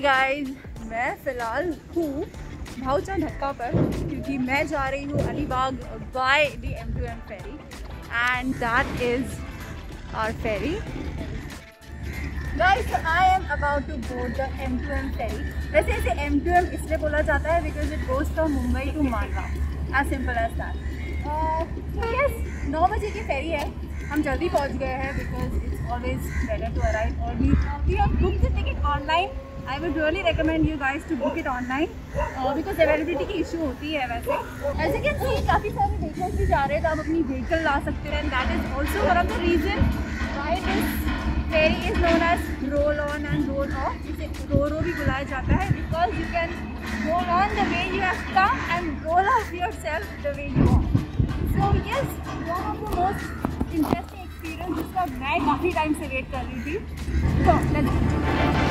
Guys, मैं फ़िलहाल हूँ भाऊचा धक्का पर क्योंकि मैं जा रही हूँ Alibag by the M2M ferry and that is our ferry. Guys, so I am about to board the M2M ferry. वैसे इसे M2M इसलिए बोला जाता है because it goes from Mumbai to Manwa. As simple as that. So yes, 9 बजे की ferry है. हम जल्दी पहुँच गए हैं because it's always better to arrive early. We have booked the ticket online. I would really recommend you guys to book it online because availability की issue होती है वैसे. As you can see, काफ़ी सारे vehicles भी जा रहे हैं तो आप अपनी vehicle ला सकते हैं and that is also one of the reason why this ferry is known as roll on and roll off. इसे रो भी बुलाया जाता है because you can roll on the way you have come and roll off yourself the way you are. So yes, one of the most interesting experience जिसका मैं काफ़ी time से wait कर रही थी. So let's go.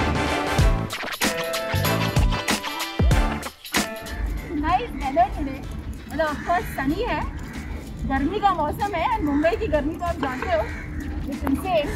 Nice weather today, मतलब of course sunny है, गर्मी का मौसम है और मुंबई की गर्मी तो आप जानते हो, इट्स इनसेन.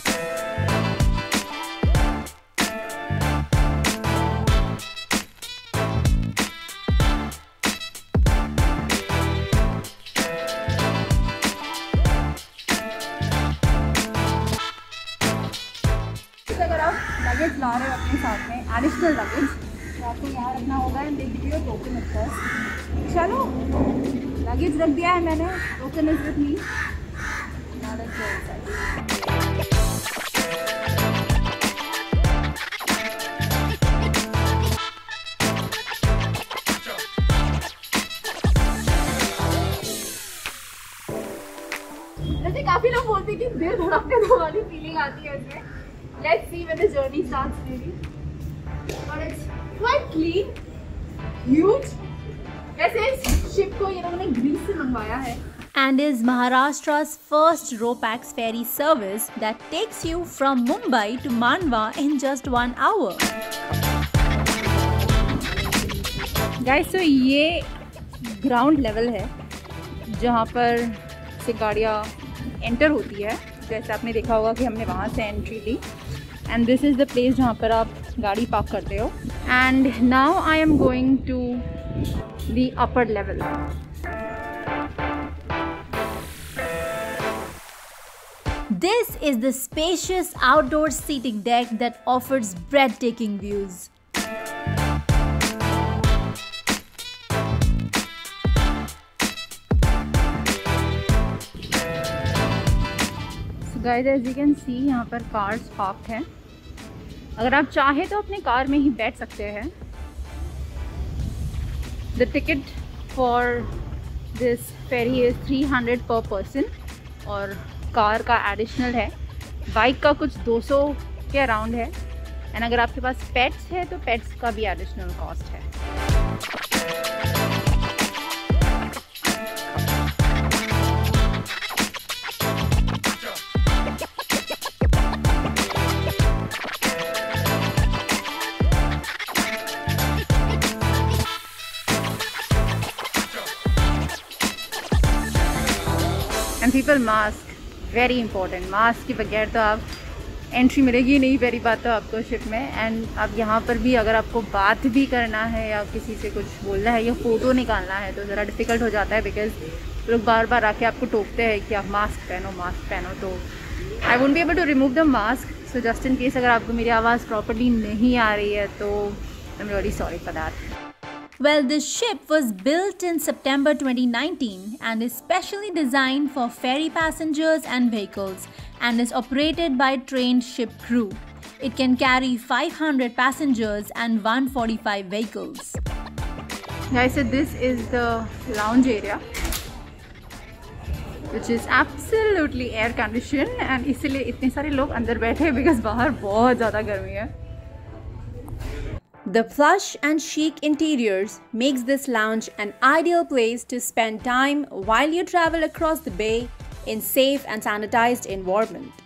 अगर आप लगेज ला रहे हो अपने साथ में एडिशनल लगेज तो आपको यहाँ रखना होगा and they give you a token of course. चलो लगेज रख दिया है मैंने, token is with me. Now let's go inside. वैसे काफी लोग बोलते हैं कि दिल धड़कने दो वाली फीलिंग आती है इसमें. Let's see when the journey starts maybe. और इट्स quite clean, huge. वैसे इस शिप को ये लोगों ने ग्रीस से मंगवाया है. And is Maharashtra's first RoPax ferry service that takes you from Mumbai to Manwa in just 1 hour. Guys, so ये ग्राउंड लेवल है जहाँ पर से गाड़ियाँ एंटर होती है. जैसे आपने देखा होगा कि हमने वहाँ से एंट्री ली and this is the place जहाँ पर आप गाड़ी पार्क करते हो. And now I am going to the upper level. This is the spacious outdoor seating deck that offers breathtaking views. So guys, as you can see, यहाँ पर cars parked हैं. अगर आप चाहें तो अपने कार में ही बैठ सकते हैं. The ticket for this ferry is 300 per person और कार का एडिशनल है. बाइक का कुछ 200 के अराउंड है एंड अगर आपके पास पेट्स है तो पेट्स का भी एडिशनल कॉस्ट है. And people, mask very important. Mask के बगैर तो आप एंट्री मिलेगी नहीं पहली बात तो आपको शिप में. एंड अब यहाँ पर भी अगर आपको बात भी करना है या किसी से कुछ बोलना है या फ़ोटो निकालना है तो ज़रा डिफ़िकल्ट हो जाता है बिकॉज लोग बार बार आके आपको टोकते हैं कि आप मास्क पहनो. तो I won't be able to remove the mask. So just in case अगर आपको मेरी आवाज़ प्रॉपरली नहीं आ रही है तो I am really sorry for that. Well, this ship was built in September 2019 and is specially designed for ferry passengers and vehicles and is operated by trained ship crew. It can carry 500 passengers and 145 vehicles. Guys, so this is the lounge area which is absolutely air conditioned and इसलिए इतने सारे लोग अंदर बैठे हैं because बाहर बहुत ज़्यादा गर्मी है. The plush and chic interiors makes this lounge an ideal place to spend time while you travel across the bay in safe and sanitized environment.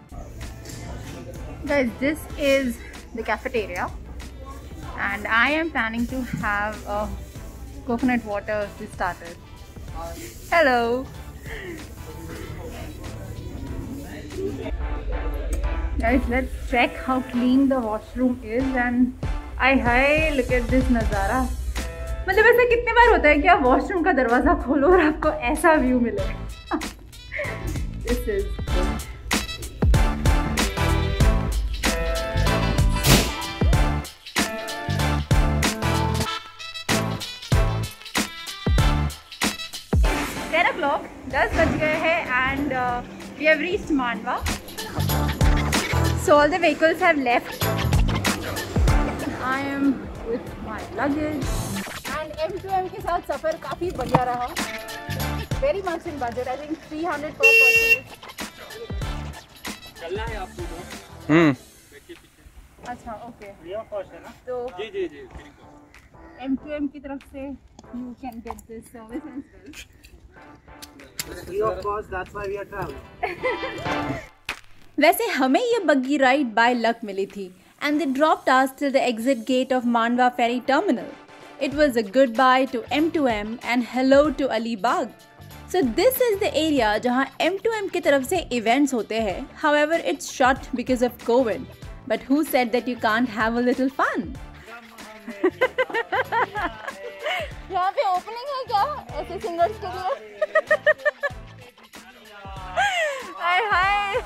Guys, this is the cafeteria and I am planning to have a coconut water to start with. Hello! Guys, let's check how clean the washroom is and आई हाय look at this नज़ारा। मतलब ऐसा कितने बार होता है कि आप वॉशरूम का दरवाज़ा खोलो और आपको ऐसा व्यू मिले। दिस इज o'clock, 10 बज गए हैं and we have reached Mandwa. So all the vehicles have left. I am with my luggage and M2M के साथ सफ़र काफ़ी बढ़िया रहा। Very much in budget, I think 300 पर पर्सन। चलना है आपको? अच्छा ओके, है ना? तो जी M2M की तरफ से you can get this service as well. Free of cost, that's why we are traveling. वैसे हमें ये बग्गी राइड बाय लक मिली थी and they dropped us till the exit gate of Mandwa ferry terminal. It was a goodbye to M2M and hello to Alibag. So this is the area जहाँ M2M की तरफ से events होते हैं. However, it's shut because of COVID. But who said that you can't have a little fun? यहाँ पे opening है क्या ऐसे सिंगर्स के लिए? हाय हाय।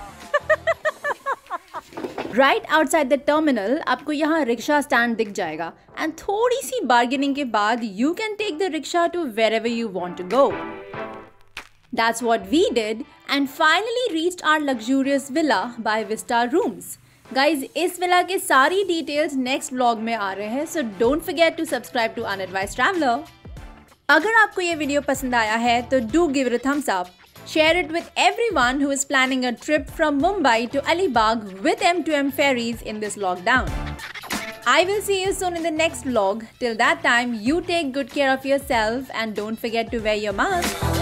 Right outside the terminal, आपको यहाँ रिक्शा स्टैंड दिख जाएगा and थोड़ी सी bargaining के बाद you can take the rickshaw to wherever you want to go. That's what we did and finally reached our luxurious villa by Vista Rooms. Guys, इस villa के सारी डिटेल्स नेक्स्ट व्लॉग में आ रहे हैं, so don't forget to subscribe to Unadvised Traveler. अगर आपको ये video पसंद आया है तो do give it a thumbs up. Share it with everyone who is planning a trip from Mumbai to Alibag with M2M ferries in this lockdown. I will see you soon in the next vlog. Till that time, you take good care of yourself and don't forget to wear your mask.